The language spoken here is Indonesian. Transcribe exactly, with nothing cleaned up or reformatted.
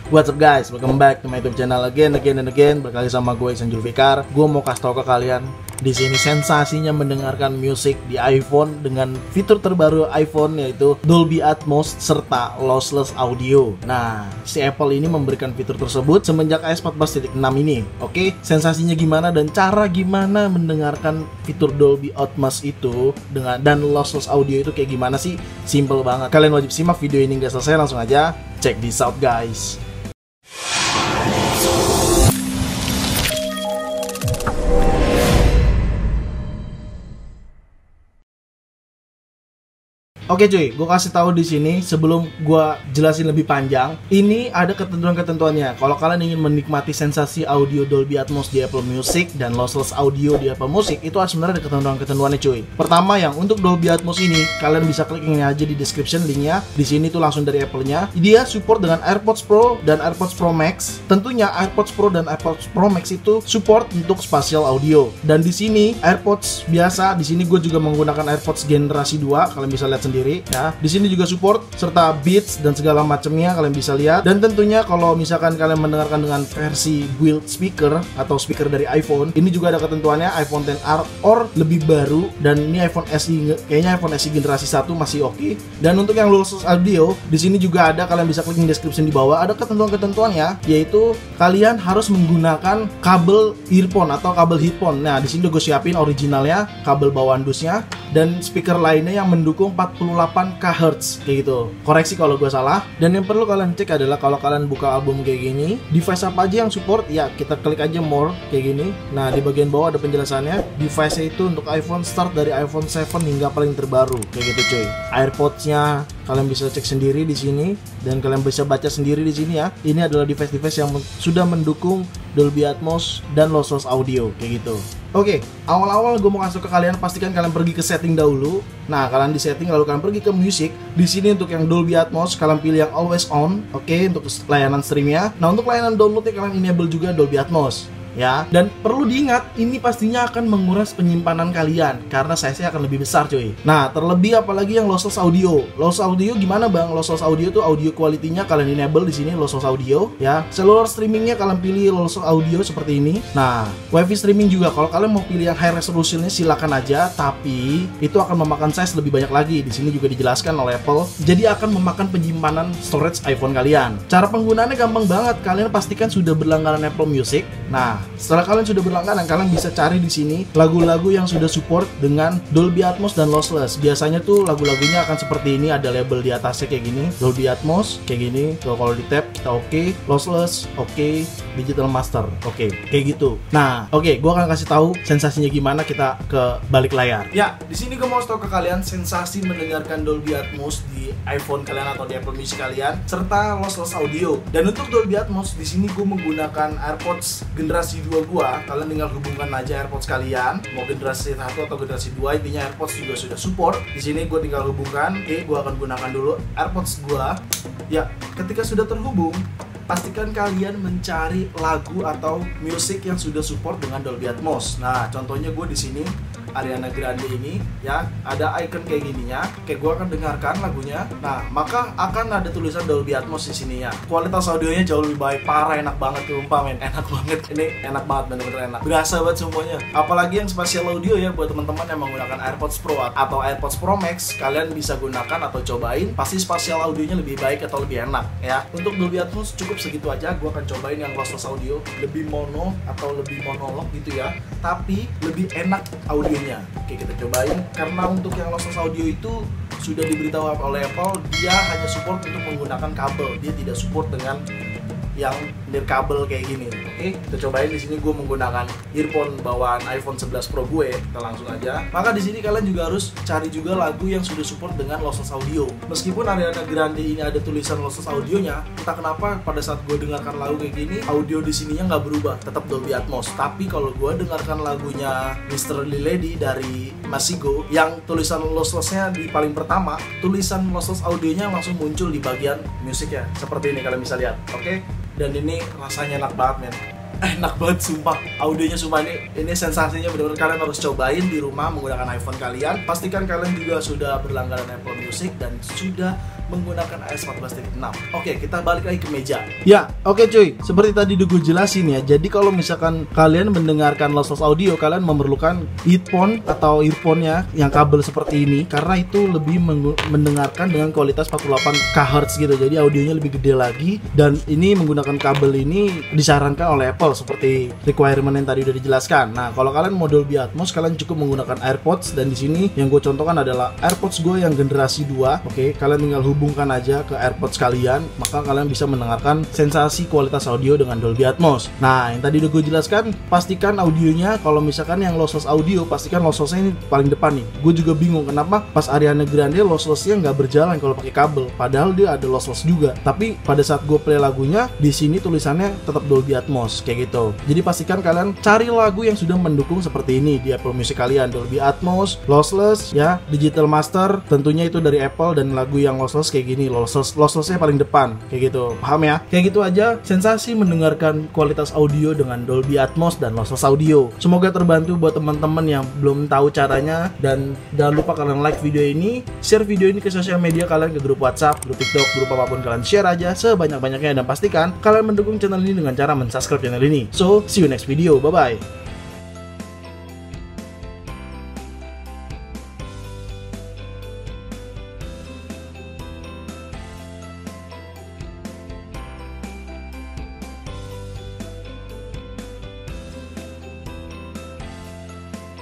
What's up guys, welcome back to my YouTube channel again, again, and again. Berkali sama gue Ihsan Julfikar. Gue mau kasih tau ke kalian, di sini sensasinya mendengarkan musik di iPhone dengan fitur terbaru iPhone, yaitu Dolby Atmos serta Lossless Audio. Nah, si Apple ini memberikan fitur tersebut semenjak iOS empat belas titik enam ini. Oke, sensasinya gimana dan cara gimana mendengarkan fitur Dolby Atmos itu dengan dan Lossless Audio itu kayak gimana sih? Simple banget. Kalian wajib simak video ini nggak selesai, langsung aja check this out guys. Oke cuy, gue kasih tahu di sini sebelum gue jelasin lebih panjang. Ini ada ketentuan-ketentuannya. Kalau kalian ingin menikmati sensasi audio Dolby Atmos di Apple Music dan Lossless Audio di Apple Music, itu sebenarnya ada ketentuan-ketentuannya cuy. Pertama, yang untuk Dolby Atmos ini, kalian bisa klik ini aja di description linknya. Di sini tuh langsung dari Apple-nya. Dia support dengan AirPods Pro dan AirPods Pro Max. Tentunya AirPods Pro dan AirPods Pro Max itu support untuk spatial audio. Dan di sini AirPods biasa, di sini gue juga menggunakan AirPods generasi dua. Kalian bisa lihat sendiri. Ya, di sini juga support serta Beats dan segala macamnya kalian bisa lihat. Dan tentunya kalau misalkan kalian mendengarkan dengan versi build speaker atau speaker dari iPhone, ini juga ada ketentuannya iPhone X R or lebih baru, dan ini iPhone S E, kayaknya iPhone S E generasi satu masih oke. Okay. Dan untuk yang Lossless Audio, di sini juga ada, kalian bisa klik di description di bawah, ada ketentuan-ketentuannya, yaitu kalian harus menggunakan kabel earphone atau kabel headphone. Nah, di sini udah gue siapin originalnya, kabel bawaan dusnya, dan speaker lainnya yang mendukung empat puluh delapan kilohertz kayak gitu. Koreksi kalau gue salah. Dan yang perlu kalian cek adalah kalau kalian buka album kayak gini, device apa aja yang support, ya kita klik aja more kayak gini. Nah, di bagian bawah ada penjelasannya. Device itu untuk iPhone start dari iPhone tujuh hingga paling terbaru kayak gitu cuy. AirPods-nya kalian bisa cek sendiri di sini dan kalian bisa baca sendiri di sini ya. Ini adalah device-device yang sudah mendukung Dolby Atmos dan Lossless Audio kayak gitu. Oke, awal-awal gue mau kasih ke kalian, pastikan kalian pergi ke setting dahulu. Nah, kalian di setting lalu kalian pergi ke music. Di sini untuk yang Dolby Atmos kalian pilih yang always on. Oke, untuk layanan streamnya. Nah, untuk layanan downloadnya kalian enable juga Dolby Atmos. Ya, dan perlu diingat, ini pastinya akan menguras penyimpanan kalian karena size-nya akan lebih besar cuy. Nah, terlebih apalagi yang Lossless Audio. Lossless Audio gimana bang? Lossless Audio tuh audio quality-nya kalian enable di sini Lossless Audio ya. Cellular streamingnya kalian pilih Lossless Audio seperti ini. Nah, Wi-Fi streaming juga kalau kalian mau pilih yang high resolution-nya silakan aja, tapi itu akan memakan size lebih banyak lagi. Di sini juga dijelaskan oleh Apple. Jadi akan memakan penyimpanan storage iPhone kalian. Cara penggunaannya gampang banget. Kalian pastikan sudah berlangganan Apple Music. Nah, setelah kalian sudah berlangganan, kalian bisa cari di sini lagu-lagu yang sudah support dengan Dolby Atmos dan Lossless. Biasanya tuh lagu-lagunya akan seperti ini, ada label di atasnya kayak gini, Dolby Atmos kayak gini. So, kalau di tap kita oke, okay. Lossless oke, okay. Digital Master oke, okay. Kayak gitu. Nah, oke, okay, gue akan kasih tahu sensasinya gimana, kita ke balik layar. Ya, di sini gue mau kasih tahu ke kalian sensasi mendengarkan Dolby Atmos di iPhone kalian atau di Apple Music kalian, serta Lossless Audio. Dan untuk Dolby Atmos di sini gue menggunakan AirPods generasi dua gua. Kalian tinggal hubungkan aja AirPods kalian, mau generasi satu atau generasi dua, intinya AirPods juga sudah support. Di sini gue tinggal hubungkan. Oke, gue akan gunakan dulu AirPods gua. Ya, ketika sudah terhubung, pastikan kalian mencari lagu atau musik yang sudah support dengan Dolby Atmos. Nah, contohnya gue di sini Ariana Grande ini ya, ada icon kayak gininya. Kayak gue akan dengarkan lagunya. Nah, maka akan ada tulisan Dolby Atmos di sininya. Kualitas audionya jauh lebih baik, parah, enak banget tuh, sumpah men, enak banget. Ini enak banget, bener-bener enak. Berasa banget semuanya. Apalagi yang spatial audio ya, buat teman-teman yang menggunakan AirPods Pro atau AirPods Pro Max, kalian bisa gunakan atau cobain. Pasti spatial audionya lebih baik atau lebih enak ya. Untuk Dolby Atmos cukup segitu aja. Gue akan cobain yang Lossless Audio, lebih mono atau lebih monolog gitu ya, tapi lebih enak audionya. Oke, kita cobain. Karena untuk yang Lossless Audio itu sudah diberitahu oleh Apple, dia hanya support untuk menggunakan kabel, dia tidak support dengan yang nirkabel kayak gini. Oke, kita cobain. Di sini gue menggunakan earphone bawaan iPhone sebelas Pro gue. Kita langsung aja. Maka di sini kalian juga harus cari juga lagu yang sudah support dengan Lossless Audio. Meskipun Ariana Grande ini ada tulisan Lossless Audionya, entah kenapa pada saat gue dengarkan lagu kayak gini, audio di sininya nggak berubah, tetap Dolby Atmos. Tapi kalau gue dengarkan lagunya mister Lady dari Masigo, yang tulisan Lossless-nya di paling pertama, tulisan Lossless Audionya langsung muncul di bagian musik ya. Seperti ini kalian bisa lihat. Oke. Dan ini rasanya enak banget men. enak banget sumpah. Audionya sumpah ini ini sensasinya benar-benar kalian harus cobain di rumah menggunakan iPhone kalian. Pastikan kalian juga sudah berlangganan Apple Music dan sudah menggunakan A S empat belas titik enam. Oke, kita balik lagi ke meja. Ya, oke cuy. Seperti tadi udah gue jelasin ya. Jadi kalau misalkan kalian mendengarkan lossless audio, kalian memerlukan headphone atau earphone-nya yang kabel seperti ini, karena itu lebih mendengarkan dengan kualitas empat puluh delapan kilohertz gitu. Jadi audionya lebih gede lagi, dan ini menggunakan kabel ini disarankan oleh Apple seperti requirement yang tadi udah dijelaskan. Nah, kalau kalian mau Dolby Atmos, kalian cukup menggunakan AirPods, dan di sini yang gue contohkan adalah AirPods gue yang generasi dua. Oke, kalian tinggal hubungkan aja ke AirPods kalian, maka kalian bisa mendengarkan sensasi kualitas audio dengan Dolby Atmos. Nah, yang tadi udah gue jelaskan, pastikan audionya, kalau misalkan yang lossless audio, pastikan losslessnya ini paling depan nih. Gue juga bingung kenapa pas Ariana Grande losslessnya nggak berjalan kalau pakai kabel, padahal dia ada lossless juga. Tapi pada saat gue play lagunya, di sini tulisannya tetap Dolby Atmos kayak gitu. Jadi pastikan kalian cari lagu yang sudah mendukung seperti ini di Apple Music kalian, Dolby Atmos, lossless ya, digital master, tentunya itu dari Apple, dan lagu yang lossless kayak gini, lossless losslessnya paling depan kayak gitu. Paham ya? Kayak gitu aja sensasi mendengarkan kualitas audio dengan Dolby Atmos dan lossless audio. Semoga terbantu buat teman-teman yang belum tahu caranya, dan jangan lupa kalian like video ini, share video ini ke sosial media kalian, ke grup WhatsApp, grup TikTok, grup apapun kalian share aja sebanyak-banyaknya, dan pastikan kalian mendukung channel ini dengan cara mensubscribe channel ini. So, see you next video. Bye bye.